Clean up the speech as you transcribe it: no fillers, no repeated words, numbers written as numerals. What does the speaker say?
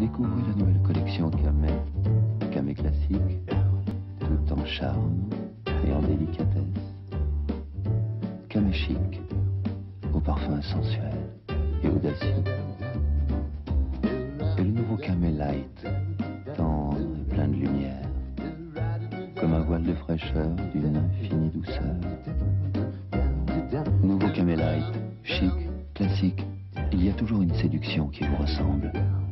Découvrez la nouvelle collection Camay. Camay classique, tout en charme et en délicatesse. Camay chic, au parfum sensuel et audacieux. Et le nouveau Camay Light, tendre et plein de lumière, comme un voile de fraîcheur d'une infinie douceur. Nouveau Camay Light, chic, classique, il y a toujours une séduction qui vous ressemble.